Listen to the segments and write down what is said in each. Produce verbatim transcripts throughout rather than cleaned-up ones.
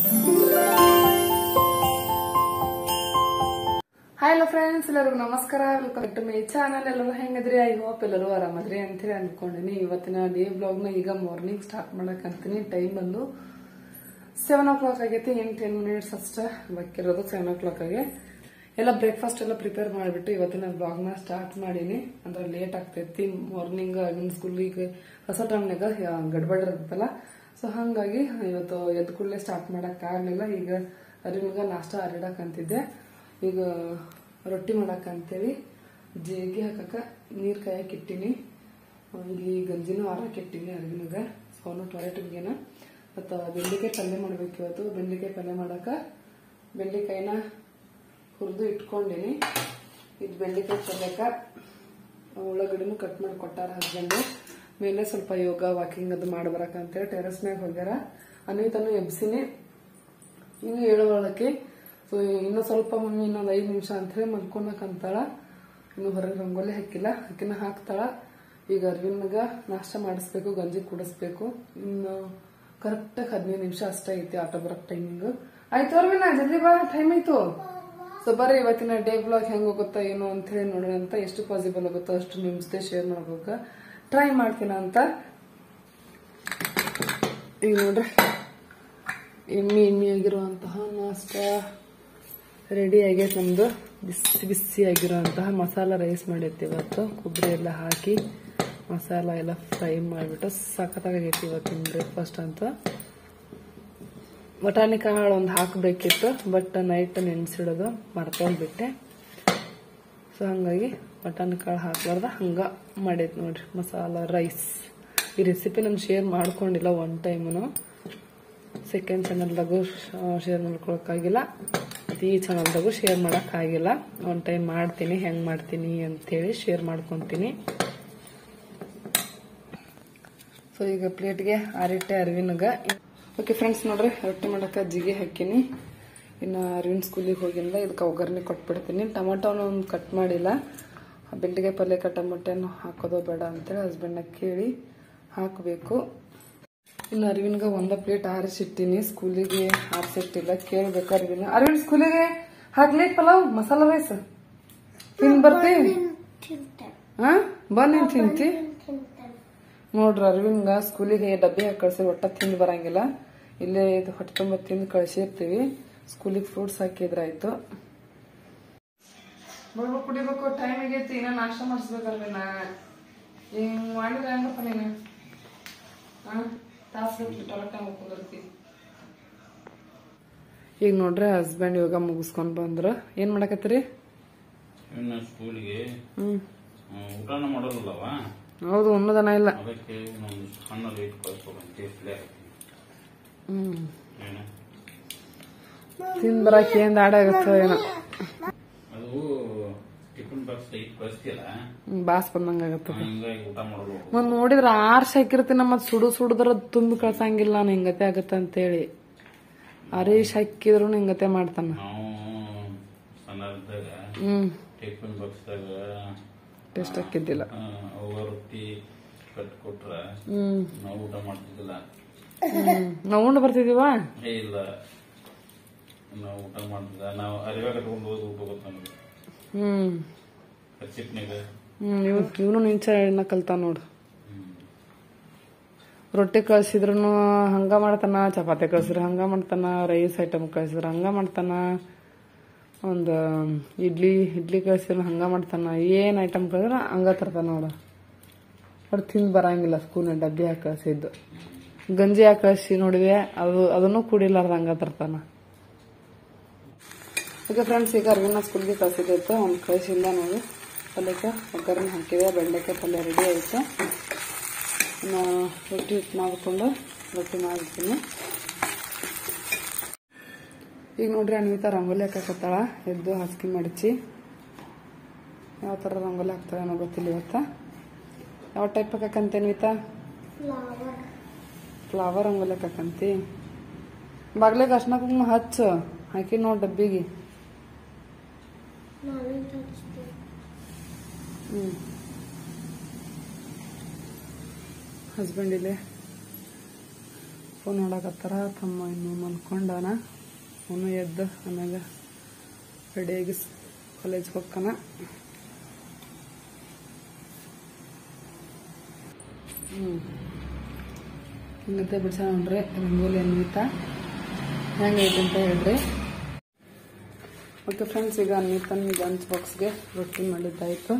Hi hello friends, ಎಲ್ಲರಿಗೂ ನಮಸ್ಕಾರ. Welcome to my channel. ಎಲ್ಲರೂ ಹೆಂಗದ್ರಿ? ಐ ಹೋಪ್ ಎಲ್ಲರೂ ಆರಾಮದ್ರಿ ಅಂತೇಳಿ ಅನ್ಕೊಂಡಿನಿ. ಇವತ್ತಿನ ಡೇ ಬ್ಲಾಗ್ ನ ಈಗ ಮಾರ್ನಿಂಗ್ ಸ್ಟಾರ್ಟ್ ಮಾಡಕ್ ಅಂತೀನಿ. ಟೈಮ್ ಬಂದು ಸೆವೆನ್ ಓ ಕ್ಲಾಕ್ ಆಗೈತಿ. ಏನ್ ಟೆನ್ ಮಿನಿಟ್ಸ್ ಅಷ್ಟ ಬಾಕಿರೋದು. ಸೆವೆನ್ ಓ ಕ್ಲಾಕ್ ಆಗಿ ಎಲ್ಲ ಬ್ರೇಕ್ಫಾಸ್ಟ್ ಎಲ್ಲ ಪ್ರಿಪೇರ್ ಮಾಡಿಬಿಟ್ಟು ಇವತ್ತಿನ ಬ್ಲಾಗ್ ನ ಸ್ಟಾರ್ಟ್ ಮಾಡೀನಿ. ಅಂದ್ರೆ ಲೇಟ್ ಆಗ್ತೈತಿ. ಮಾರ್ನಿಂಗ್ ಸ್ಕೂಲಿಗೆ ಹೊಸ ಟೈಮ್ನಾಗ ಗಡ್ಬಡ ಇರುತ್ತಲ್ಲ, ಸೊ ಹಂಗಾಗಿ ಇವತ್ತು ಎದ್ದು ಕೂಡಲೇ ಸ್ಟಾರ್ಟ್ ಮಾಡಕ್ ಆಗ್ಲಿಲ್ಲ. ಈಗ ಅರಿವಿಗ ನಾಷ್ಟ ಅರಿಡಕ್ ಅಂತಿದ್ದೆ. ಈಗ ರೊಟ್ಟಿ ಮಾಡಕ್ ಅಂತೇಳಿ ಜೇಗಿ ಹಾಕಕ ನೀರ್ ಕಾಯಕ್ ಇಟ್ಟಿನಿ. ಇಲ್ಲಿ ಗಂಜಿನೂ ಆರಕ್ ಇಟ್ಟಿನಿ ಅರಿವಿನಾಗ. ಅವನು ಟೊರೆಟ್ಗೇನ ಮತ್ತ ಬೆಂಡೆಕಾಯಿ ಪಲ್ಯ ಮಾಡ್ಬೇಕು ಇವತ್ತು. ಬೆಂಡೆಕಾಯಿ ಪಲ್ಯ ಮಾಡಕ ಬೆಂಡೆಕಾಯಿನ ಹುರಿದು ಇಟ್ಕೊಂಡಿನಿ. ಇದು ಬೆಂಡೆಕಾಯಿ ಪಲ್ಯಕ ಉಳ್ಳಾಗಡ್ಡಿನೂ ಕಟ್ ಮಾಡಿ ಕೊಟ್ಟಾರ ಹಸ್ಬೆಂಡ್. ಮೇಲೆ ಸ್ವಲ್ಪ ಯೋಗ ವಾಕಿಂಗ್ ಅದು ಮಾಡ್ಬರಕ ಅಂತೇಳಿ ಟೆರೆಸ್ ಮ್ಯಾಗ ಹೋಗ್ಯಾರ. ಅನ್ವಿತನು ಎಬ್ಸಿನಿ. ಇನ್ನು ಏಳುವಳಕ್ಕೆ ಸೊ ಇನ್ನು ಸ್ವಲ್ಪ ಮಮ್ಮಿ ಇನ್ನೊಂದು ಐದು ನಿಮಿಷ ಅಂತ ಹೇಳಿ ಮಲ್ಕೊಳಕಂತಾಳ. ಇನ್ನು ಹೊರಗೆ ರಂಗೋಲಿ ಹಾಕಿಲ್ಲ, ಅಕ್ಕಿನ ಹಾಕ್ತಾಳ. ಈಗ ಅರ್ವಿನ್ಗ ನಾಷ್ಟ ಮಾಡಿಸ್ಬೇಕು, ಗಂಜಿ ಕುಡಿಸ್ಬೇಕು. ಇನ್ನು ಕರೆಕ್ಟಾಗಿ ಹದಿನೈದು ನಿಮಿಷ ಅಷ್ಟೇ ಐತಿ ಆಟೋ ಬರಕ್ ಟೈಮಿಂಗ್. ಆಯ್ತು ಅರ್ವಿನ, ಜಲ್ದಿ ಬಾ, ಟೈಮ್ ಆಯ್ತು. ಸೊ ಬರ್ರಿ ಇವತ್ತಿನ ಡೇ ಬ್ಲಾಗ್ ಹೆಂಗ್ ಹೋಗುತ್ತಾ ಏನು ಅಂತ ಹೇಳಿ ನೋಡೋಣ ಅಂತ. ಎಷ್ಟು ಪಾಸಿಬಲ್ ಆಗುತ್ತೋ ಅಷ್ಟು ನಿಮ್ ಜೊತೆ ಶೇರ್ ಮಾಡ್ಬೇಕ ಟ್ರೈ ಮಾಡ್ತೀನ ಅಂತ. ಈಗ ನೋಡ್ರಿ ಎಮ್ಮಿ ಎಮ್ಮಿ ಆಗಿರುವಂತಹ ನಾಷ್ಟ ರೆಡಿ ಆಗೈತೆ ನಮ್ದು. ಬಿಸಿ ಬಿಸಿ ಆಗಿರುವಂತಹ ಮಸಾಲ ರೈಸ್ ಮಾಡಿರ್ತೀವಿ ಇವತ್ತು. ಕೊಬ್ಬರಿ ಎಲ್ಲ ಹಾಕಿ ಮಸಾಲ ಎಲ್ಲ ಫ್ರೈ ಮಾಡಿಬಿಟ್ಟು ಸಖತ್ತಾಗೈತಿ ಇವತ್ತಿನ ಬ್ರೇಕ್ಫಾಸ್ಟ್ ಅಂತ. ಬಟಾಣಿ ಕಾಳು ಒಂದು ಹಾಕಬೇಕಿತ್ತು, ಬಟ್ ನೈಟ್ ನೆನೆಸಿಡೋದು ಮರ್ತೋಗ್ಬಿಟ್ಟೆ. ಸೊ ಹಂಗಾಗಿ ಬಟಾಣಿ ಕಾಳು ಹಾಕ್ಲಾರ್ದ ಹಂಗ ಮಾಡೈತಿ ನೋಡ್ರಿ ಮಸಾಲ ರೈಸ್. ಈ ರೆಸಿಪಿ ನಾನು ಶೇರ್ ಮಾಡ್ಕೊಂಡಿಲ್ಲ ಒನ್ ಟೈಮ್ನು. ಸೆಕೆಂಡ್ ಚಾನಲ್ದಾಗೂ ಶೇರ್ ಮಾಡ್ಕೊಳಕ್ಕಾಗಿಲ್ಲ, ಮತ್ತು ಈ ಚಾನಲ್ದಾಗೂ ಶೇರ್ ಮಾಡೋಕ್ಕಾಗಿಲ್ಲ. ಒನ್ ಟೈಮ್ ಮಾಡ್ತೀನಿ, ಹೆಂಗೆ ಮಾಡ್ತೀನಿ ಅಂತೇಳಿ ಶೇರ್ ಮಾಡ್ಕೊತೀನಿ. ಸೊ ಈಗ ಪ್ಲೇಟ್ಗೆ ಆರಿಟ್ಟೆ ಅರಿವಿನಾಗ. ಓಕೆ ಫ್ರೆಂಡ್ಸ್, ನೋಡ್ರಿ ರೊಟ್ಟಿ ಮಾಡಕ್ಕೆ ಜಿಗೆ ಹಾಕಿನಿ. ಇನ್ನು ಅರಿವಿನ ಸ್ಕೂಲಿಗೆ ಹೋಗಿಲ್ಲ. ಇದಕ್ಕೆ ಒಗ್ಗರಣೆ ಕೊಟ್ಬಿಡ್ತೀನಿ. ಟೊಮೊಟೊನು ಒಂದು ಕಟ್ ಮಾಡಿಲ್ಲ. ಬೆಂಡೆಕಾಯಿ ಪಲ್ಯಕ್ಕೆ ಟೊಮೊಟೊನು ಹಾಕೋದು ಬೇಡ ಅಂತೇಳಿ ಹಸ್ಬೆಂಡ್ನ ಕೇಳಿ ಹಾಕಬೇಕು. ಇನ್ನು ಅರಿವಿನ್ಗ ಒಂದ ಪ್ಲೇಟ್ ಆರಿಸಿಟ್ಟಿನಿ. ಸ್ಕೂಲಿಗೆ ಆರಿಸಿಟ್ಟಿಲ್ಲ, ಕೇಳ್ಬೇಕು ಅರಿವಿನ. ಅರಿವಿನ ಸ್ಕೂಲಿಗೆ ಹಾಕ್ಲೇಟ್ ಪಲಾವ್ ಮಸಾಲ ರೈಸ್ ತಿನ್ ಬರ್ತಿ? ಹಾ ಬಂದ್ ನೀನ್ ತಿಂತಿ ನೋಡ್ರಿ. ಅರಿವಿನ್ಗ ಸ್ಕೂಲಿಗೆ ಡಬ್ಬಿ ಹಾಕಿ ಕಳ್ಸಿ ಒಟ್ಟ ತಿಂದು ಬರಂಗಿಲ್ಲ. ಇಲ್ಲೇ ಇದು ಹೊಟ್ಟೆ ತುಂಬ ತಿಂದು ಕಳ್ಸಿರ್ತೀವಿ. ಸ್ಕೂಲಿಗೆ ಫ್ರೂಟ್ಸ್ ಹಾಕಿದ್ರಾಯ್ತು. ಬಳ್ಬ ಕುಡಿಬೇಕು, ಟೈಮ್ ಆಗೈತಿ. ಇನ್ನ ನಾಷ್ಟ ಮಾಡಿಸ್ಬೇಕಲ್ವೇನ? ಹಿಂಗ್ ಮಾಡಿದ್ರೆ ಹೆಂಗಪ್ಪ ನೀನು? ಈಗ ನೋಡ್ರಿ ಹಸ್ಬೆಂಡ್ ಯೋಗ ಮುಗಿಸ್ಕೊಂಡ್ ಬಂದ್ರ. ಏನ್ ಮಾಡಕತ್ತೀರಿ? ಸ್ಕೂಲಿಗೆ ಊಟನ ಮಾಡೋದಿಲ್ಲವ? ಹೌದು, ಉನ್ನದನ ಇಲ್ಲ. ಹ್ಮ್ ತಿಂದ್ ಬರಾಕಿ ಏನ್ ದಾಡ ಆಗತ್ತ ಏನೋ. ಬಾಸ್ ಬಂದಂಗ ಆಗತ್ತ. ಮತ್ ನೋಡಿದ್ರ ಆರ್ಸ್ ಹಾಕಿರ್ತೀನ, ಮತ್ ಸುಡು ಸುಡುದ್ರ ತುಂಬಿ ಕಳ್ಸಂಗಿಲ್ಲ. ನಾನು ಹಿಂಗತೆ ಆಗತ್ತ ಅಂತೇಳಿ ಅರೀಶ್ ಹಾಕಿದ್ರು ಹಿಂಗತೆ ಮಾಡ್ತಾನ. ಹ್ಮ್ ಟೇಸ್ಟ್ ಹಾಕಿದ್ದಿಲ್ಲ. ಹ್ಮ್ ನಾವ್ ಉಂಡು ಬರ್ತಿದೀವ. ಇಲ್ಲ ನಾವು ಊಟ ಮಾಡ್ತಿದ್ದ. ನಾವು ಅರಿವೆ ಕಟ್ಕೊಂಡು ಹೋಗಿ ಊಟ ಗೊತ್ತ. ಹ್ಮ್ ಹ್ಮ್ ಇವನು ನಿಂಚ ಎಣ್ಣ ಕಲ್ತಾನ ನೋಡು. ರೊಟ್ಟಿ ಕಳ್ಸಿದ್ರು ಹಂಗ ಮಾಡ್ತಾನ, ಚಪಾತಿ ಕಳ್ಸಿದ್ರ ಹಂಗ ಮಾಡ್ತಾನ, ರೈಸ್ ಐಟಮ್ ಕಳ್ಸಿದ್ರ ಹಂಗ ಮಾಡ್ತಾನ, ಒಂದು ಇಡ್ಲಿ ಇಡ್ಲಿ ಕಳ್ಸಿದ್ರ ಹಂಗ ಮಾಡ್ತಾನ. ಏನ್ ಐಟಮ್ ಕಳ್ಸಿದ್ರ ಹಂಗ ತರ್ತಾನ ನೋಡು. ಅವ್ರು ತಿಂದು ಬರಂಗಿಲ್ಲ. ಸ್ಕೂಲ್ನ ಡಬ್ಬಿ ಹಾಕಿ ಕಳ್ಸಿದ್ದು. ಗಂಜಿ ಹಾಕಿ ಕಳ್ಸಿ ನೋಡಿದೆ, ಅದು ಅದನ್ನು ಕುಡಿಲಾರ್ದ ಹಂಗ ತರ್ತಾನ. ಈಗ ಫ್ರೆಂಡ್ಸ್, ಈಗ ಅರ್ವಿನ ಸ್ಕೂಲ್ಗೆ ಕಳ್ಸಿದ್ದೈತೆ. ಒಂದು ಕಳ್ಸಿಲ್ಲ ನೋಡಿ. ಪಲ್ಯಕ್ಕೆ ಒಗ್ಗರಣೆ ಹಾಕಿದೆ. ಬೆಂಡೆಕಾಯಿ ಪಲ್ಯ ರೆಡಿ ಆಯಿತು. ಇನ್ನು ರೊಟ್ಟಿ ಹಿಟ್ಟು ಮಾಡಿಕೊಂಡು ರೊಟ್ಟಿ ಮಾಡಿರ್ತೀನಿ. ಈಗ ನೋಡ್ರಿ ಅನ್ವಿತಾ ರಂಗೋಲಿ ಹಾಕಕತ್ತಾಳ. ಎದ್ದು ಹಾಸಿಗೆ ಮಡಚಿ ಯಾವ ಥರ ರಂಗೋಲಿ ಹಾಕ್ತಾಳೆ ಅನ್ನೋ ಗೊತ್ತಿಲ್ಲ ಇವತ್ತ. ಯಾವ ಟೈಪ್ ಹಾಕಂತೆ ಅನ್ವಿತಾ? ಫ್ಲವರ್ ರಂಗೋಲಿ ಹಾಕಂತಿ. ಬಾಗ್ಲಿಗೆ ಅರ್ಶಿನ ಕುಂಕುಮ ಹಚ್ಚು. ಹಾಕಿ ನೋಡಿ ಡಬ್ಬಿಗೆ. ಹ್ಮ್ ಹಸ್ಬೆಂಡ್ ಇಲ್ಲಿ ಫೋನ್ ನೋಡಕತ್ತಾರ. ತಮ್ಮ ಇನ್ನು ಮಲ್ಕೊಂಡಾನ. ಅವನು ಎದ್ದು ಆಮ್ಯಾಗ ರೆಡಿಯಾಗಿ ಕಾಲೇಜ್ಗೆ ಹೋಗ್ತಾನ. ಹ್ಞೂ ಹಿಂಗತ್ತೆ ಬಿಡ್ಸ ನೋಡ್ರಿ ರಂಗೋಲಿ ಅನ್ವಿತಾ ಹೆಂಗೈತೆ ಅಂತ ಹೇಳ್ರಿ. ಓಕೆ ಫ್ರೆಂಡ್ಸ್, ಈಗ ಅನ್ವಿತನ್ ಲಂಚ್ ಬಾಕ್ಸ್ಗೆ ರೊಟ್ಟಿ ಮಾಡಿದ್ದಾಯ್ತು.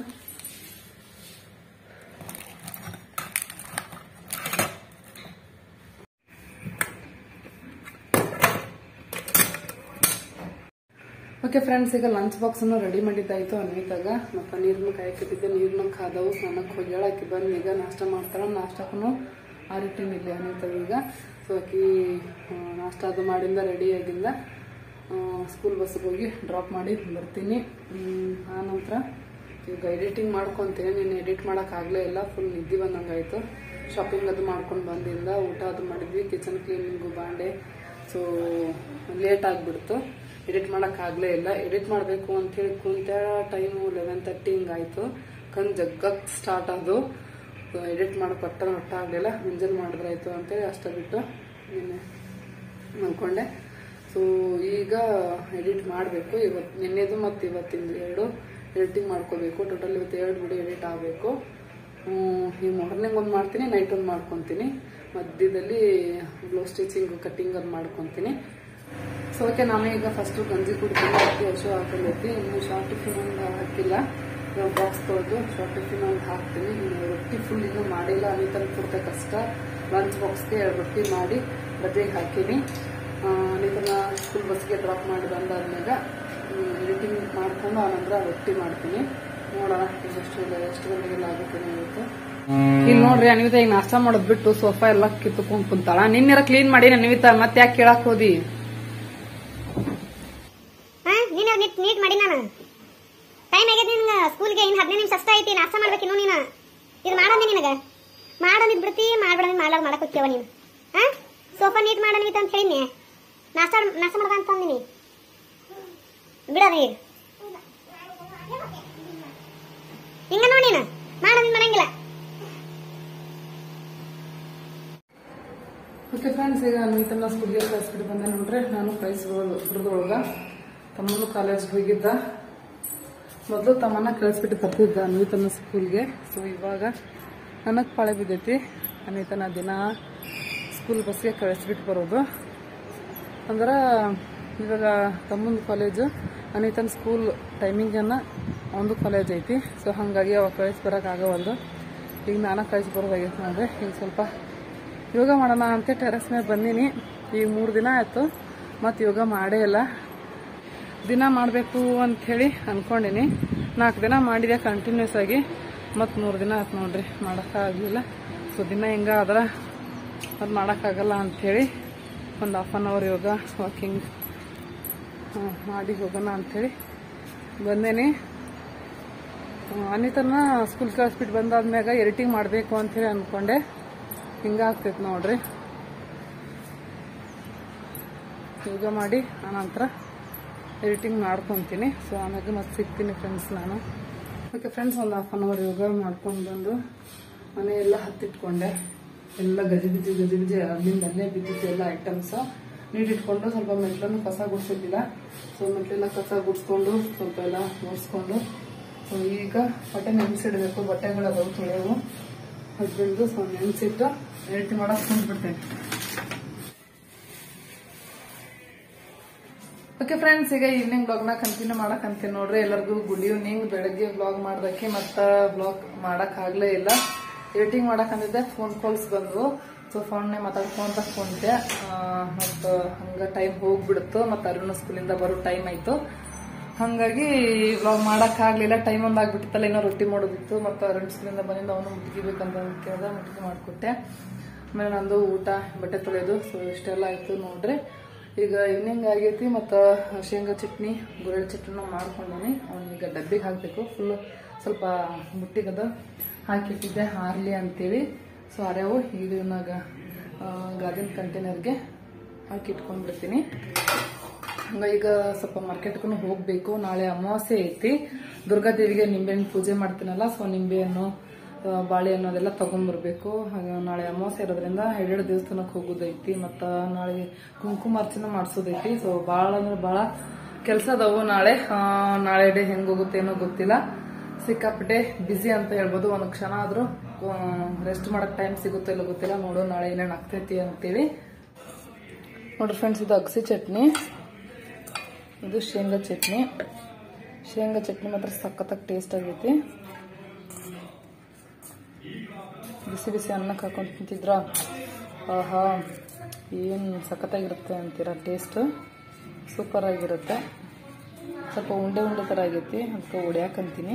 ಓಕೆ ಫ್ರೆಂಡ್ಸ್, ಈಗ ಲಂಚ್ ಬಾಕ್ಸ್ ಅನ್ನು ರೆಡಿ ಮಾಡಿದ್ದಾಯ್ತು ಅನ್ವಿತಾಗ. ಮತ್ತೆ ನೀರನ್ನು ಕಾಯಕಿದ್ದೆ, ನೀರನ್ನು ಕಾದವು, ಸ್ನಾನಕ್ಕೆ ಹೋಗ್ಯಾಳ. ಆಕಿ ಬಂದು ಈಗ ನಾಷ್ಟ ಮಾಡ್ತಾಳ. ನಾಷ್ಟಕ್ಕೂ ಆ ರೀತಿನ ಇಲ್ಲಿ ಅನ್ವಿತಾಗ ಈಗ. ಸೊ ಆಕಿ ನಾಷ್ಟ ಅದು ಮಾಡಿಂದ ರೆಡಿ ಆಗಿಂದ ಸ್ಕೂಲ್ ಬಸ್ಸಿಗೆ ಹೋಗಿ ಡ್ರಾಪ್ ಮಾಡಿ ಬರ್ತೀನಿ. ಆ ನಂತರ ಈಗ ಎಡಿಟಿಂಗ್ ಮಾಡ್ಕೊತೀನಿ. ನೀನು ಎಡಿಟ್ ಮಾಡೋಕ್ಕಾಗಲೇ ಇಲ್ಲ, ಫುಲ್ ನಿದ್ದೆ ಬಂದಂಗಾಯಿತು. ಶಾಪಿಂಗ್ ಅದು ಮಾಡ್ಕೊಂಡು ಬಂದಿಂದ ಊಟ ಅದು ಮಾಡಿದ್ವಿ, ಕಿಚನ್ ಕ್ಲೀನಿಂಗು, ಬಾಂಡೆ. ಸೊ ಲೇಟ್ ಆಗಿಬಿಡ್ತು, ಎಡಿಟ್ ಮಾಡೋಕ್ಕಾಗಲೇ ಇಲ್ಲ. ಎಡಿಟ್ ಮಾಡಬೇಕು ಅಂಥೇಳಿ ಕುಂತ ಟೈಮು ಲೆವೆನ್ ತರ್ಟಿ ಹಿಂಗಾಯಿತು. ಕಣ್ ಜಗ್ಗಕ್ಕೆ ಸ್ಟಾರ್ಟ್ ಆದವು. ಎಡಿಟ್ ಮಾಡಿ ಕೊಟ್ಟ ಒಟ್ಟ ಆಗಲಿಲ್ಲ. ಮುಂಜಾನೆ ಮಾಡಿದ್ರಾಯ್ತು ಅಂತೇಳಿ ಅಷ್ಟ ಬಿಟ್ಟು ನಿನ್ನೆ ಮಲ್ಕೊಂಡೆ. ಸೊ ಈಗ ಎಡಿಟ್ ಮಾಡಬೇಕು. ಇವತ್ತು ನಿನ್ನೆದು ಮತ್ತು ಇವತ್ತಿಂದು ಎರಡು ಎಡಿಟಿಂಗ್ ಮಾಡ್ಕೋಬೇಕು. ಟೋಟಲ್ ಇವತ್ತು ಎರಡು ವಿಡಿಯೋ ಎಡಿಟ್ ಆಗಬೇಕು. ಈ ಮಾರ್ನಿಂಗ್ ಒಂದು ಮಾಡ್ತೀನಿ, ನೈಟ್ ಒಂದು ಮಾಡ್ಕೊತೀನಿ. ಮಧ್ಯದಲ್ಲಿ ಬ್ಲೌಸ್ ಸ್ಟಿಚಿಂಗ್ ಕಟ್ಟಿಂಗ್ ಅದು ಮಾಡ್ಕೊತೀನಿ. ಸೊ ಓಕೆ, ನಾನು ಈಗ ಫಸ್ಟು ಗಂಜಿ ಕುಡ್ತೀನಿ. ಅಕ್ಕಿ ಹಸು ಹಾಕಲೈತಿ. ಇನ್ನು ಶಾರ್ಟ್ ಟಿಫಿನ್ ಒಂದು ಹಾಕಿಲ್ಲ, ಬಾಕ್ಸ್ ತೊಳೆದು ಶಾರ್ಟ್ ಟಿಫಿನ್ ಒಂದು ಹಾಕ್ತೀನಿ. ಇನ್ನು ರೊಟ್ಟಿ ಫುಲ್ ಇನ್ನೂ ಮಾಡಿಲ್ಲ. ಅನಿತನ ಕೊಡ್ತೆ ಕಷ್ಟ. ಲಂಚ್ ಬಾಕ್ಸ್ಗೆ ಎರಡು ರೊಟ್ಟಿ ಮಾಡಿ ಬಜೆಗೆ ಹಾಕೀನಿ. ಅನಿತನ ಸ್ಕೂಲ್ ಬಸ್ಗೆ ಡ್ರಾಪ್ ಮಾಡಿ ಬಂದಾದ್ಮೇಗ ಎಡಿಟಿಂಗ್ ಮಾಡ್ಕೊಂಡು ಆನಂತರ ರೊಟ್ಟಿ ಮಾಡ್ತೀನಿ. ನೋಡೋಣ ಎಷ್ಟು ಎಷ್ಟು ಗಂಟೆಗೆಲ್ಲ ಆಗುತ್ತೆ ಇವತ್ತು. ಇಲ್ಲಿ ನೋಡ್ರಿ ಅನ್ವಿತಾ ಈಗ ನಾಷ್ಟ ಮಾಡೋದ್ ಬಿಟ್ಟು ಸೋಫಾ ಎಲ್ಲ ಕಿತ್ತುಕೊಂಡ್ ಕುಂತಾಳ. ನಿನ್ನೆರ ಕ್ಲೀನ್ ಮಾಡಿ ಅನ್ವಿತಾ, ಮತ್ತೆ ಯಾಕೆ ಕೇಳಕ್ ಹೋದಿ? ನೀಟ್ ಮಾಡಿ ನಾನು ಟೈಮ್ ಆಗೈತಿ ನಿನ್ಗ ಸ್ಕೂಲ್ಗೆ. ಇನ್ನು ಹದಿನೈದು ನಿಮಿಷ ಅಷ್ಟ ಐತಿ. ನಾಷ್ಟ ಮಾಡ್ಬೇಕು ಇನ್ನು. ನೀನು ಇದು ಮಾಡಂದಿ, ನಿನಗ ಮಾಡಂದಿದ್ ಬಿಡ್ತಿ, ಮಾಡ್ಬೇಡ ಮಾಡ್ಲಾಗ ಮಾಡಕ್ ಹೋಗ್ತೇವ ನೀನು. ಹಾ ಸೋಫಾ ನೀಟ್ ಮಾಡನ್ವಿತ ಅಂತ ಹೇಳಿನಿ. ನಾಷ್ಟ ನಾಷ್ಟ ಮಾಡ್ದ ಅಂತ ಅಂದಿನಿ. ಬಿಡದ ಈಗ ಹಿಂಗ ನೋಡಿ, ನೀನು ಮಾಡಂದಿದ್ ಮಾಡಂಗಿಲ್ಲ. ಓಕೆ ಫ್ರೆಂಡ್ಸ್, ಈಗ ಅನ್ವಿತನ ಸ್ಕೂಲ್ಗೆ ಕಳಿಸ್ಬಿಟ್ಟು ಬಂದೆ ನೋಡ್ರಿ. ನಾನು ಕಳಿಸ್ಬಿಡೋದ್ರೊಳಗ ತಮ್ಮನು ಕಾಲೇಜ್ಗೆ ಹೋಗಿದ್ದ. ಮೊದಲು ತಮ್ಮನ್ನ ಕಳಿಸ್ಬಿಟ್ಟು ಬರ್ತಿದ್ದ ಅನ್ವಿತನ ಸ್ಕೂಲ್ಗೆ. ಸೊ ಇವಾಗ ನನಗೆ ಪಾಳೆ ಬಿದ್ದೈತಿ. ಅನ್ವಿತನ ದಿನ ಸ್ಕೂಲ್ ಬಸ್ಗೆ ಕಳಿಸ್ಬಿಟ್ಟು ಬರೋದು. ಅಂದ್ರೆ ಇವಾಗ ತಮ್ಮಂದು ಕಾಲೇಜು, ಅನ್ವಿತನ ಸ್ಕೂಲ್ ಟೈಮಿಂಗನ್ನು ಒಂದು ಕಾಲೇಜ್ ಐತಿ. ಸೊ ಹಾಗಾಗಿ ಅವಾಗ ಕಳಿಸಿ ಬರೋಕ್ಕಾಗವಲ್ದು. ಈಗ ನಾನು ಕಳಿಸಿ ಬರೋದಾಗೈತಿ ನೋಡ್ರಿ. ಈಗ ಸ್ವಲ್ಪ ಯೋಗ ಮಾಡೋಣ ಅಂತ ಟೆರೆಸ್ ಮೇಲೆ ಬಂದೀನಿ. ಈಗ ಮೂರು ದಿನ ಆಯಿತು, ಮತ್ತು ಯೋಗ ಮಾಡೇ ಇಲ್ಲ. ದಿನ ಮಾಡಬೇಕು ಅಂಥೇಳಿ ಅಂದ್ಕೊಂಡಿನಿ. ನಾಲ್ಕು ದಿನ ಮಾಡಿದೆ ಕಂಟಿನ್ಯೂಸ್ ಆಗಿ, ಮತ್ತು ಮೂರು ದಿನ ಆಯ್ತು ನೋಡ್ರಿ ಮಾಡೋಕ್ಕಾಗಲಿಲ್ಲ. ಸೊ ದಿನ ಹಿಂಗೆ ಆದ್ರೆ ಅದು ಮಾಡೋಕ್ಕಾಗಲ್ಲ ಅಂಥೇಳಿ ಒಂದು half an hour yoga walking ಮಾಡಿ ಹೋಗೋಣ ಅಂಥೇಳಿ ಬಂದೇನಿ. ಅನಿತನ ಸ್ಕೂಲ್ ಕಳಿಸ್ಬಿಟ್ಟು ಬಂದಾದ್ಮ್ಯಾಗ ಎಡಿಟಿಂಗ್ ಮಾಡಬೇಕು ಅಂಥೇಳಿ ಅಂದ್ಕೊಂಡೆ. ಹಿಂಗೆ ಆಗ್ತೈತೆ ನೋಡ್ರಿ. ಯೋಗ ಮಾಡಿ ಆನಂತರ ಎಡಿಟಿಂಗ್ ಮಾಡ್ಕೊತೀನಿ. ಸೊ ಆಮ್ಯಾಗ ಮತ್ತೆ ಸಿಗ್ತೀನಿ ಫ್ರೆಂಡ್ಸ್ ನಾನು. ಓಕೆ ಫ್ರೆಂಡ್ಸ್, ಒಂದು ಹಾಫ್ ಆನ್ ಅವರ್ ಯೋಗ ಮಾಡ್ಕೊಂಡು ಬಂದು ಮನೆ ಎಲ್ಲ ಹತ್ತಿಟ್ಕೊಂಡೆ. ಎಲ್ಲ ಗಜಿ ಬಿಜಿ ಗಜಿ ಬಿಜಿ ಅಲ್ಲಿಂದ ಅಲ್ಲೇ ಬಿದ್ದಿತ್ತು ಎಲ್ಲ ಐಟಮ್ಸ್. ನೀಡಿಟ್ಕೊಂಡು ಸ್ವಲ್ಪ ಮೆಟ್ಲನ್ನು ಕಸ ಗುಡಿಸಿದ್ದಿಲ್ಲ. ಸೊ ಮೆಟ್ಲೆಲ್ಲ ಕಸ ಗುಡಿಸ್ಕೊಂಡು ಸ್ವಲ್ಪ ಎಲ್ಲ ಒರೆಸ್ಕೊಂಡು, ಸೊ ಈಗ ಬಟ್ಟೆ ನೆನೆಸಿಡಬೇಕು. ಬಟ್ಟೆಗಳದವು ತೊಳೆಯವು ಹಸ್ಬೆಂಡ್ದು. ಸೊ ನೆನೆಸಿಟ್ಟು ಎಡಿಟ್ ಮಾಡಕ್ಕೆ ಕುಂದ್ಬಿಡ್ತೇನೆ. ಓಕೆ ಫ್ರೆಂಡ್ಸ್, ಈಗ ಈವ್ನಿಂಗ್ ಬ್ಲಾಗ್ನ ಕಂಟಿನ್ಯೂ ಮಾಡಕ್ ಅಂತೀನಿ ನೋಡ್ರಿ. ಎಲ್ಲರಿಗೂ ಗುಡ್ ಈವ್ನಿಂಗ್. ಬೆಳಗ್ಗೆ ಬ್ಲಾಗ್ ಮಾಡೋದಕ್ಕೆ ಮತ್ತೆ ಬ್ಲಾಗ್ ಮಾಡಕ್ ಆಗ್ಲೇ ಇಲ್ಲ. ಎಡಿಟಿಂಗ್ ಮಾಡಕ್ ಅಂದಿದ್ದೆ, ಫೋನ್ ಕಾಲ್ಸ್ ಬಂದ್ವು. ಸೊ ಫೋನ್ನೇ ಮಾತಾಡ್ಕೊಂತ ಕುಂತೆ. ಮತ್ತು ಹಂಗ ಟೈಮ್ ಹೋಗ್ಬಿಡ್ತು. ಮತ್ತು ಅರುಣ ಸ್ಕೂಲಿಂದ ಬರೋ ಟೈಮ್ ಆಯ್ತು. ಹಂಗಾಗಿ ಬ್ಲಾಗ್ ಮಾಡಕ್ ಆಗ್ಲಿಲ್ಲ. ಟೈಮ್ ಒಂದ್ ಆಗ್ಬಿಟ್ಟಿತ್ತಲ್ಲ, ಏನೋ ರೊಟ್ಟಿ ಮಾಡೋದಿತ್ತು. ಮತ್ತು ಅರುಣ ಸ್ಕೂಲಿಂದ ಬಂದಿಂದ ಅವನು ಮುಟ್ಗಿಬೇಕಂತ ಕೇಳ್ದ, ಮುಟ್ಗಿ ಮಾಡ್ಕೊಟ್ಟೆ. ಆಮೇಲೆ ನಂದು ಊಟ, ಬಟ್ಟೆ ತೊಳೆಯೋದು. ಸೊ ಇಷ್ಟೆಲ್ಲ ಆಯ್ತು ನೋಡ್ರಿ. ಈಗ ಈವ್ನಿಂಗ್ ಆಗೈತಿ. ಮತ್ತು ಶೇಂಗಾ ಚಟ್ನಿ, ಗುರಳ್ ಚಟ್ನಿನ ಮಾಡ್ಕೊಂಡೀನಿ. ಅವನಿಗೆ ಡಬ್ಬಿಗೆ ಹಾಕಬೇಕು. ಫುಲ್ ಸ್ವಲ್ಪ ಮುಟ್ಟಿಗದ ಹಾಕಿಟ್ಟಿದ್ದೆ ಹಾರ್ಲಿ ಅಂತೇಳಿ. ಸೊ ಅರ್ಯಾವು ಈಗ ಇವನಾಗ ಗಾಜಿನ ಕಂಟೈನರ್ಗೆ ಹಾಕಿ ಇಟ್ಕೊಂಡ್ಬಿಡ್ತೀನಿ. ಹಂಗ ಈಗ ಸ್ವಲ್ಪ ಮಾರ್ಕೆಟ್ಗೂ ಹೋಗ್ಬೇಕು. ನಾಳೆ ಅಮಾವಾಸ್ಯೆ ಐತಿ. ದುರ್ಗಾದೇವಿಗೆ ನಿಂಬೆಹಣ್ಣು ಪೂಜೆ ಮಾಡ್ತೀನಲ್ಲ, ಸೊ ನಿಂಬೆಹಣ್ಣು ಬಾಳೆಹಣ್ಣು ಅದೆಲ್ಲ ತಗೊಂಡ್ಬರ್ಬೇಕು. ಹಾಗೆ ನಾಳೆ ಅಮಾವಾಸ್ಯೆ ಇರೋದ್ರಿಂದ ಎರಡೆರಡು ದೇವಸ್ಥಾನಕ್ಕೆ ಹೋಗೋದೈತಿ, ಮತ್ತ ನಾಳೆ ಕುಂಕುಮಾರ್ಚನೆ ಮಾಡಿಸೋದೈತಿ. ಸೊ ಬಾಳ ಅಂದ್ರೆ ಬಾಳ ಕೆಲಸ ಅದಾವು ನಾಳೆ. ನಾಳೆ ಡೇ ಹೆಂಗ್ ಹೋಗುತ್ತೆ ಏನೋ ಗೊತ್ತಿಲ್ಲ. ಸಿಕ್ಕಾಪಟ್ಟೆ ಬಿಸಿ ಅಂತ ಹೇಳ್ಬೋದು. ಒಂದ್ ಕ್ಷಣ ಆದ್ರೂ ರೆಸ್ಟ್ ಮಾಡಕ್ ಟೈಮ್ ಸಿಗುತ್ತೋ ಇಲ್ಲ ಗೊತ್ತಿಲ್ಲ. ನೋಡು ನಾಳೆ ಏನೇನ್ ಆಗ್ತೈತಿ ಅಂತೇಳಿ. ನೋಡ್ರಿ ಫ್ರೆಂಡ್ಸ್, ಇದು ಅಗಸಿ ಚಟ್ನಿ, ಇದು ಶೇಂಗಾ ಚಟ್ನಿ. ಶೇಂಗಾ ಚಟ್ನಿ ಮಾತ್ರ ಸಖತ್ತಾಗಿ ಟೇಸ್ಟ್ ಆಗೈತಿ. ಬಿಸಿ ಬಿಸಿ ಅನ್ನಕ್ಕೆ ಹಾಕೊಂಡು ತಿಂತಿದ್ರ ಆಹಾ ಏನು ಸಖತ್ತಾಗಿರುತ್ತೆ ಅಂತೀರ. ಟೇಸ್ಟ್ ಸೂಪರ್ ಆಗಿರುತ್ತೆ. ಸ್ವಲ್ಪ ಉಂಡೆ ಉಂಡೆ ಥರ ಆಗೈತಿ, ಅದಕ್ಕೆ ಹೊಡ್ಯಾಕಂತೀನಿ.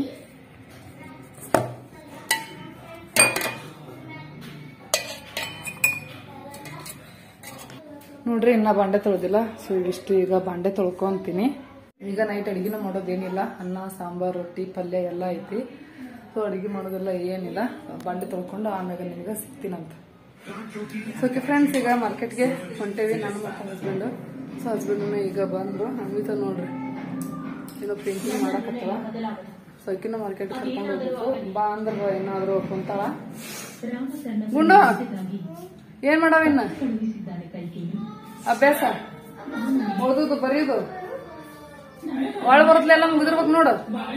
ನೋಡ್ರಿ ಇನ್ನ ಬಾಂಡೆ ತೊಳೆದಿಲ್ಲ. ಸೊ ಇಷ್ಟು ಈಗ ಬಾಂಡೆ ತೊಳ್ಕೊಂತೀನಿ. ಈಗ ನೈಟ್ ಅಡಿಗೆನ ಮಾಡೋದೇನಿಲ್ಲ. ಅನ್ನ, ಸಾಂಬಾರ್, ರೊಟ್ಟಿ, ಪಲ್ಯ ಎಲ್ಲ ಐತಿ. ಸೊ ಅಡಿಗೆ ಮಾಡೋದೆಲ್ಲ ಏನಿಲ್ಲ. ಬಾಂಡೆ ತೊಳ್ಕೊಂಡು ಆಮ್ಯಾಗ ನಿಮ್ಗೆ ಸಿಗ್ತೀನಂತ. ಸೊ ಓಕೆ ಫ್ರೆಂಡ್ಸ್, ಈಗ ಮಾರ್ಕೆಟ್ಗೆ ಹೊಂಟೇವಿ ನಾನು ಮತ್ತು ಹಸ್ಬೆಂಡ್. ಸೊ ಹಸ್ಬೆಂಡ್ ಈಗ ಬಂದ್ರು. ಅನ್ವಿತ ನೋಡ್ರಿ ಏನೋ ಪೇಂಟಿಂಗ್ ಮಾಡಕತ್ತವ. ಸೊ ಅಕ್ಕಿನ ಮಾರ್ಕೆಟ್ ಕರ್ಕೊಂಡು ಹೋಗ್ಬೇಕು. ಬಾ ಅಂದ್ರ ಏನಾದ್ರು ಕುಂತಾಳ. ಗುಂಡು ಏನ್ ಮಾಡವ ಇನ್ನ ಅಭ್ಯಾಸ ಓದುದು ಬರೆಯುದು ಒಳ ಬರತ್ಲೆಲ್ಲ ಮುಗಿದಿರ್ಬೇಕು ನೋಡು.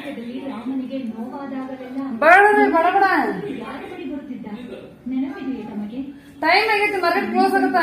ಬೇಡ ಬಡ ಬಡ ಟೈಮ್ ಆಗೈತಿ, ಮಾರ್ಕೆಟ್ ಕ್ಲೋಸ್ ಆಗತ್ತ.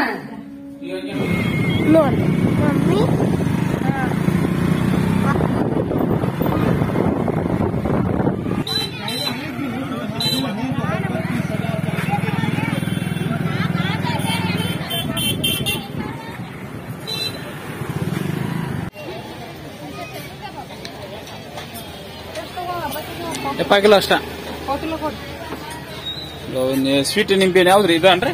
ಎಪ್ಪ ಕಿಲೋ ಅಷ್ಟ ಸ್ವೀಟ್ ನಿಂಬೆಹಣ್ಣು ಯಾವ್ದ್ರಿ ಇದು ಅನ್ರಿ?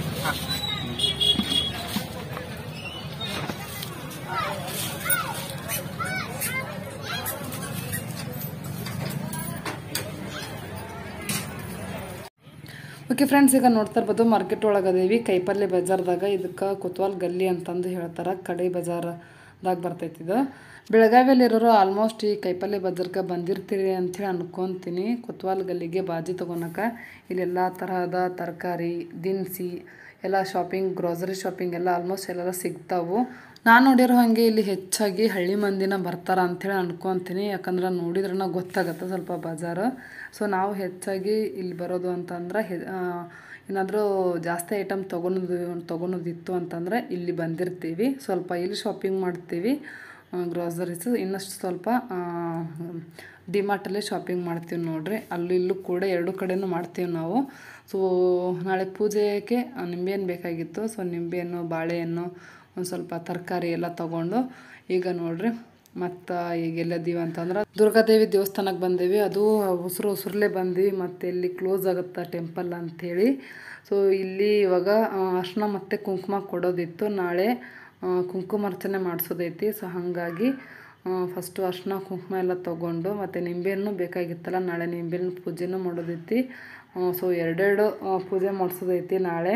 ಓಕೆ ಫ್ರೆಂಡ್ಸ್, ಈಗ ನೋಡ್ತಾ ಇರ್ಬೋದು ಮಾರ್ಕೆಟ್ ಒಳಗದೇವಿ ಕೈಪಲ್ಯ ಬಜಾರ್ದಾಗ. ಇದಕ್ಕೆ ಕೊತ್ವಾಲ್ ಗಲ್ಲಿ ಅಂತಂದು ಹೇಳ್ತಾರ. ಕಡೆ ಬಜಾರ್ದಾಗ ಬರ್ತೈತಿ ಇದು. ಬೆಳಗಾವಿಯಲ್ಲಿರೋರು ಆಲ್ಮೋಸ್ಟ್ ಈ ಕೈಪಲ್ಯ ಬಜಾರ್ಗೆ ಬಂದಿರ್ತೀರಿ ಅಂಥೇಳಿ ಅನ್ಕೊಂತೀನಿ. ಕೊತ್ವಾಲ್ ಗಲ್ಲಿಗೆ ಬಾಜಿ ತೊಗೊಳಕ ಇಲ್ಲೆಲ್ಲ ತರಹದ ತರಕಾರಿ, ದಿನಸಿ ಎಲ್ಲ ಶಾಪಿಂಗ್, ಗ್ರೋಸರಿ ಶಾಪಿಂಗ್ ಎಲ್ಲ ಆಲ್ಮೋಸ್ಟ್ ಎಲ್ಲೆಲ್ಲ ಸಿಗ್ತಾವು. ನಾನು ನೋಡಿರೋ ಹಾಗೆ ಇಲ್ಲಿ ಹೆಚ್ಚಾಗಿ ಹಳ್ಳಿ ಮಂದಿನ ಬರ್ತಾರ ಅಂಥೇಳಿ ಅನ್ಕೊತೀನಿ. ಯಾಕಂದ್ರೆ ನೋಡಿದ್ರನ ಗೊತ್ತಾಗತ್ತೆ ಸ್ವಲ್ಪ ಬಜಾರು. ಸೊ ನಾವು ಹೆಚ್ಚಾಗಿ ಇಲ್ಲಿ ಬರೋದು ಅಂತಂದ್ರೆ ಏನಾದರೂ ಜಾಸ್ತಿ ಐಟಮ್ ತೊಗೊಳೋದು ತೊಗೊಳೋದಿತ್ತು ಅಂತಂದ್ರೆ ಇಲ್ಲಿ ಬಂದಿರ್ತೀವಿ. ಸ್ವಲ್ಪ ಇಲ್ಲಿ ಶಾಪಿಂಗ್ ಮಾಡ್ತೀವಿ ಗ್ರೋಸರೀಸು. ಇನ್ನಷ್ಟು ಸ್ವಲ್ಪ ಡಿಮಾರ್ಟಲ್ಲೇ ಶಾಪಿಂಗ್ ಮಾಡ್ತೀವಿ ನೋಡ್ರಿ. ಅಲ್ಲಿ ಇಲ್ಲೂ ಕೂಡ ಎರಡು ಕಡೆನೂ ಮಾಡ್ತೀವಿ ನಾವು. ಸೊ ನಾಳೆ ಪೂಜೆಗೆ ನಿಂಬೆಹಣ್ಣು ಬೇಕಾಗಿತ್ತು. ಸೊ ನಿಂಬೆಹಣ್ಣು, ಬಾಳೆಹಣ್ಣು, ಒಂದು ಸ್ವಲ್ಪ ತರಕಾರಿ ಎಲ್ಲ ತೊಗೊಂಡು ಈಗ ನೋಡ್ರಿ ಮತ್ತು ಈಗ ಎಲ್ಲದೀವಿ ಅಂತಂದ್ರೆ ದುರ್ಗಾದೇವಿ ದೇವಸ್ಥಾನಕ್ಕೆ ಬಂದೇವಿ. ಅದು ಉಸಿರು ಉಸಿರಲ್ಲೇ ಬಂದ್ವಿ. ಮತ್ತು ಇಲ್ಲಿ ಕ್ಲೋಸ್ ಆಗುತ್ತೆ ಟೆಂಪಲ್ ಅಂಥೇಳಿ. ಸೊ ಇಲ್ಲಿ ಇವಾಗ ಅರ್ಶಿನ ಮತ್ತು ಕುಂಕುಮ ಕೊಡೋದಿತ್ತು. ನಾಳೆ ಕುಂಕುಮಾರ್ಚನೆ ಮಾಡಿಸೋದೈತಿ. ಸೊ ಹಾಗಾಗಿ ಫಸ್ಟು ಅರ್ಶಿನ ಕುಂಕುಮ ಎಲ್ಲ ತೊಗೊಂಡು ಮತ್ತು ನಿಂಬೆಹಣ್ಣು ಬೇಕಾಗಿತ್ತಲ್ಲ, ನಾಳೆ ನಿಂಬೆಹಣ್ಣು ಪೂಜೆನೂ ಮಾಡೋದೈತಿ. ಸೊ ಎರಡೆರಡು ಪೂಜೆ ಮಾಡಿಸೋದೈತಿ ನಾಳೆ.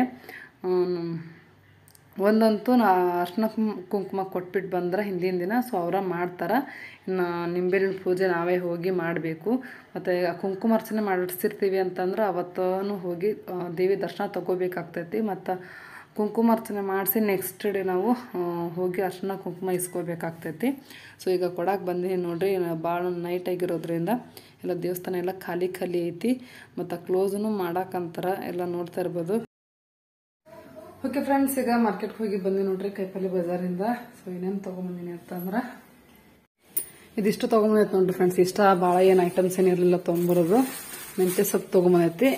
ಒಂದಂತೂ ನಾ ಅರ್ಶಿನ ಕುಂಕುಮ ಕೊಟ್ಬಿಟ್ಟು ಬಂದ್ರೆ ಹಿಂದಿನ ದಿನ ಸೊ ಅವರ ಮಾಡ್ತಾರೆ. ಇನ್ನು ನಿಂಬೆಹಣ್ಣು ಪೂಜೆ ನಾವೇ ಹೋಗಿ ಮಾಡಬೇಕು. ಮತ್ತು ಕುಂಕುಮಾರ್ಚನೆ ಮಾಡಿಸಿರ್ತೀವಿ ಅಂತಂದ್ರೆ ಅವತ್ತೂ ಹೋಗಿ ದೇವಿ ದರ್ಶನ ತೊಗೋಬೇಕಾಗ್ತೈತಿ. ಮತ್ತು ಕುಂಕುಮಾರ್ಚನೆ ಮಾಡಿಸಿ ನೆಕ್ಸ್ಟ್ ಡೇ ನಾವು ಹೋಗಿ ಅರ್ಶಿನ ಕುಂಕುಮ ಇಸ್ಕೋಬೇಕಾಗ್ತೈತಿ. ಸೊ ಈಗ ಕೊಡಕ್ಕೆ ಬಂದೀನಿ ನೋಡ್ರಿ. ಭಾಳ ನೈಟ್ ಆಗಿರೋದ್ರಿಂದ ಎಲ್ಲ ದೇವಸ್ಥಾನ ಎಲ್ಲ ಖಾಲಿ ಖಾಲಿ ಐತಿ. ಮತ್ತು ಕ್ಲೋಸೂ ಮಾಡಕ್ಕಂತಾರ ಎಲ್ಲ ನೋಡ್ತಾ ಇರ್ಬೋದು. ಓಕೆ ಫ್ರೆಂಡ್ಸ್, ಈಗ ಮಾರ್ಕೆಟ್ಗೆ ಹೋಗಿ ಬಂದಿ ನೋಡ್ರಿ ಕೈಪಲ್ಯ ಬಜಾರಿಂದ. ಸೊ ಏನೇನು ತೊಗೊಂಬಂದಿನಿ ಅಂತಂದ್ರೆ ಇದಿಷ್ಟು ತೊಗೊಂಬಂದೈತಿ ನೋಡ್ರಿ ಫ್ರೆಂಡ್ಸ್. ಇಷ್ಟ ಭಾಳ ಏನು ಐಟಮ್ಸ್ ಏನಿರಲಿಲ್ಲ ತೊಗೊಂಬರೋದು. ಮೆಂತ್ಯ ಸೊಪ್ಪು ತೊಗೊಂಬಂದೈತಿ,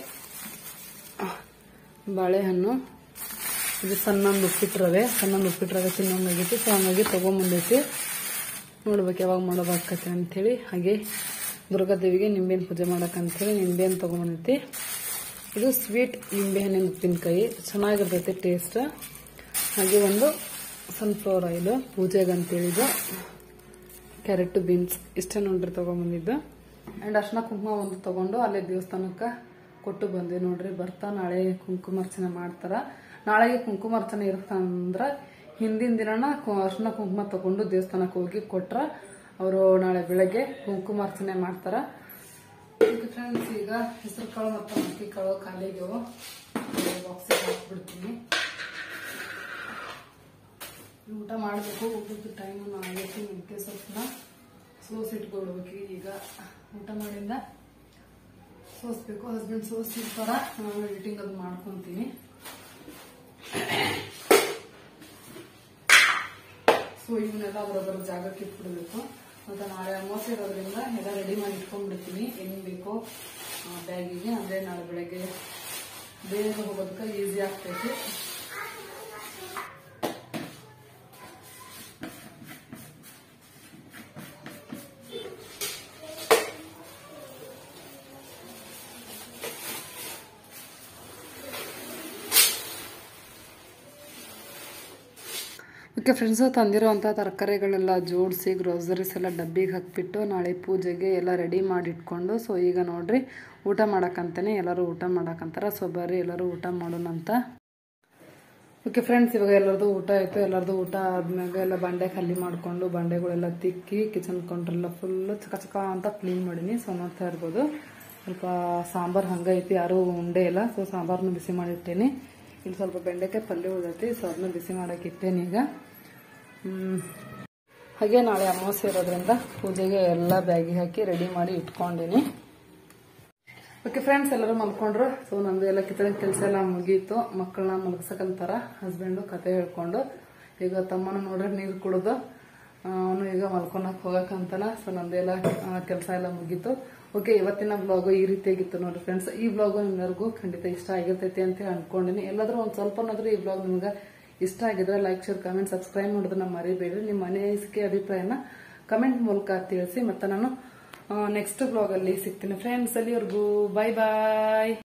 ಬಾಳೆಹಣ್ಣು, ಇದು ಸಣ್ಣಂದು ಉಪ್ಪಿಟ್ಟು ರವೆ, ಸಣ್ಣಂದು ಉಪ್ಪಿಟ್ಟು ರವೆ ತಿನ್ನೋಂಗಾಗೈತಿ. ಸೊ ಹಂಗಾಗಿ ತೊಗೊಂಬಂದೈತಿ. ನೋಡ್ಬೇಕು ಯಾವಾಗ ಮಾಡೋದಾಕೈತಿ ಅಂಥೇಳಿ. ಹಾಗೆ ದುರ್ಗಾದೇವಿಗೆ ನಿಂಬೆಹಣ್ಣು ಪೂಜೆ ಮಾಡೋಕ್ಕಂಥೇಳಿ ನಿಂಬೆಹಣ್ಣು ತೊಗೊಂಬಂದೈತಿ. ಇದು ಸ್ವೀಟ್ ನಿಂಬೆಹಣ್ಣಿನ ಉಪ್ಪಿನಕಾಯಿ, ಚೆನ್ನಾಗಿರ್ತೈತಿ ಟೇಸ್ಟ್. ಹಾಗೆ ಒಂದು ಸನ್ಫ್ಲವರ್ ಆಯಿಲ್ ಪೂಜೆಗೆ ಅಂತೇಳಿದ್ದು, ಕ್ಯಾರೆಟ್, ಬೀನ್ಸ್ ಇಷ್ಟೇ ನೋಡ್ರಿ ತೊಗೊಂಬಂದಿದ್ದು. ಆ್ಯಂಡ್ ಅರ್ಶಿನ ಕುಂಕುಮ ಒಂದು ತೊಗೊಂಡು ಅಲ್ಲೇ ದೇವಸ್ಥಾನಕ್ಕೆ ಕೊಟ್ಟು ಬಂದೆ ನೋಡ್ರಿ. ಬರ್ತಾ ನಾಳೆ ಕುಂಕುಮಾರ್ಚನೆ ಮಾಡ್ತಾರ. ನಾಳೆಗೆ ಕುಂಕುಮಾರ್ಚನೆ ಇರುತ್ತಂದ್ರೆ ಹಿಂದಿನ ದಿನನ ಅರ್ಶಿನ ಕುಂಕುಮ ತೊಗೊಂಡು ದೇವಸ್ಥಾನಕ್ಕೆ ಹೋಗಿ ಕೊಟ್ರ ಅವರು ನಾಳೆ ಬೆಳಗ್ಗೆ ಕುಂಕುಮಾರ್ಚನೆ ಮಾಡ್ತಾರ. ಫ್ರೆಂಡ್ಸ್, ಈಗ ಹೆಸರು ಕಾಳು ಮತ್ತು ಮಕ್ಕಿ ಕಾಳು ಖಾಲಿಗೆವು ಬಾಕ್ಸಿಗೆ ಹಾಕ್ಬಿಡ್ತೀನಿ. ಊಟ ಮಾಡಬೇಕು. ಊಟದ ಟೈಮ್ ಆಗೈತಿ. ಮೆಂಕೆ ಸೊಪ್ಪನ್ನ ಸೋಸ್ ಇಟ್ಕೊಳ್ಬೇಕು. ಈಗ ಊಟ ಮಾಡಿಂದ ಸೋಸ್ಬೇಕು. ಹಸ್ಬೆಂಡ್ ಸೋಸಿರ್ತಾರ, ನಾನು ಎಡಿಟಿಂಗ್ ಅದು ಮಾಡ್ಕೊಂತೀನಿ. ಸೊ ಇವನ್ನೆಲ್ಲ ಅವರೊಬ್ಬರ ಜಾಗಕ್ಕೆ ಇಟ್ಬಿಡ್ಬೇಕು. ಮತ್ತೆ ನಾಳೆ ಅಮಾವಾಸ್ಯೆ ಇರೋದ್ರಿಂದ ಎಲ್ಲ ರೆಡಿ ಮಾಡಿ ಇಟ್ಕೊಂಡ್ಬಿಡ್ತೀನಿ. ಏನ್ ಬೇಕೋ ಬ್ಯಾಗಿಗೆ, ಅಂದ್ರೆ ನಾಳೆ ಬೆಳಗ್ಗೆ ಬೇಗ ಹೋಗೋದಕ್ಕೆ ಈಸಿ ಆಗ್ತೈತಿ. ಓಕೆ ಫ್ರೆಂಡ್ಸು, ತಂದಿರೋವಂಥ ತರಕಾರಿಗಳೆಲ್ಲ ಜೋಡಿಸಿ ಗ್ರೋಸರೀಸ್ ಎಲ್ಲ ಡಬ್ಬಿಗೆ ಹಾಕಿಬಿಟ್ಟು ನಾಳೆ ಪೂಜೆಗೆ ಎಲ್ಲ ರೆಡಿ ಮಾಡಿ ಇಟ್ಕೊಂಡು, ಸೊ ಈಗ ನೋಡ್ರಿ ಊಟ ಮಾಡೋಕ್ಕಂತಾನೆ ಎಲ್ಲರೂ ಊಟ ಮಾಡೋಕ್ಕಂತಾರ. ಸೊ ಬರ್ರಿ ಎಲ್ಲರೂ ಊಟ ಮಾಡೋಣಂತ. ಓಕೆ ಫ್ರೆಂಡ್ಸ್, ಇವಾಗ ಎಲ್ಲರದು ಊಟ ಆಯಿತು. ಎಲ್ಲರದು ಊಟ ಆದ್ಮ್ಯಾಗ ಎಲ್ಲ ಬಂಡೆ ಖಾಲಿ ಮಾಡಿಕೊಂಡು ಬಂಡೆಗಳೆಲ್ಲ ತಿಕ್ಕಿ ಕಿಚನ್ ಕೌಂಟ್ರೆಲ್ಲ ಫುಲ್ಲು ಚಕ ಚಕ ಅಂತ ಕ್ಲೀನ್ ಮಾಡೀನಿ. ಸೊ ನೋಡ್ತಾ ಇರ್ಬೋದು, ಸ್ವಲ್ಪ ಸಾಂಬಾರು ಹಂಗೈತಿ, ಯಾರೂ ಉಂಡೆ ಇಲ್ಲ. ಸೊ ಸಾಂಬಾರನ್ನ ಬಿಸಿ ಮಾಡಿಟ್ಟೇನಿ. ಇಲ್ಲಿ ಸ್ವಲ್ಪ ಬೆಂಡೆಕಾಯಿ ಪಲ್ಯ ಉಳಿದೈತಿ, ಸೊ ಅದನ್ನ ಬಿಸಿ ಮಾಡಕ್ಕೆ ಇಟ್ಟೇನಿ ಈಗ. ಹಾಗೆ ನಾಳೆ ಅಮಾವಾಸ್ಯೆ ಇರೋದ್ರಿಂದ ಪೂಜೆಗೆ ಎಲ್ಲ ಬ್ಯಾಗಿಗೆ ಹಾಕಿ ರೆಡಿ ಮಾಡಿ ಇಟ್ಕೊಂಡಿನಿ. ಓಕೆ ಫ್ರೆಂಡ್ಸ್, ಎಲ್ಲರೂ ಮಲ್ಕೊಂಡ್ರು. ಸೊ ನಂದು ಎಲ್ಲ ಕಿಚನ್ ಕೆಲಸ ಎಲ್ಲ ಮುಗೀತು. ಮಕ್ಕಳನ್ನ ಮಲಗ್ಸಕಂತಾರ ಹಸ್ಬೆಂಡು ಕತೆ ಹೇಳ್ಕೊಂಡು. ಈಗ ತಮ್ಮನ ನೋಡ್ರಿ ನೀರು ಕುಡಿದು ಅವನು ಈಗ ಮಲ್ಕೊಳಕ್ ಹೋಗಕ್ಕಂತಾನ. ಸೊ ನಂದೆಲ್ಲ ಕೆಲಸ ಎಲ್ಲ ಮುಗೀತು. ಓಕೆ, ಇವತ್ತಿನ ಬ್ಲಾಗು ಈ ರೀತಿಯಾಗಿತ್ತು ನೋಡ್ರಿ ಫ್ರೆಂಡ್ಸ್. ಈ ಬ್ಲಾಗು ನಿಮ್ಮೆಲ್ಲರಿಗೂ ಖಂಡಿತ ಇಷ್ಟ ಆಗಿರ್ತೈತಿ ಅಂತ ಹೇಳಿ ಅನ್ಕೊಂಡಿನಿ. ಎಲ್ಲಾದ್ರೂ ಒಂದ್ ಸ್ವಲ್ಪನಾದ್ರೂ ಈ ಬ್ಲಾಗ್ ನಿಮ್ಗೆ ಇಷ್ಟ ಆಗಿದ್ರೆ ಲೈಕ್, ಶೇರ್, ಕಮೆಂಟ್, ಸಬ್ಸ್ಕ್ರೈಬ್ ಮಾಡೋದನ್ನ ಮರಿಬೇಡ್ರಿ. ನಿಮ್ಮ ಅನಿಸಿಕೆ ಅಭಿಪ್ರಾಯನ ಕಮೆಂಟ್ ಮೂಲಕ ತಿಳಿಸಿ. ಮತ್ತೆ ನಾನು ನೆಕ್ಸ್ಟ್ ಬ್ಲಾಗ್ ಅಲ್ಲಿ ಸಿಗ್ತೀನಿ ಫ್ರೆಂಡ್ಸ್. ಅಲ್ಲಿವರೆಗೂ ಬಾಯ್ ಬಾಯ್.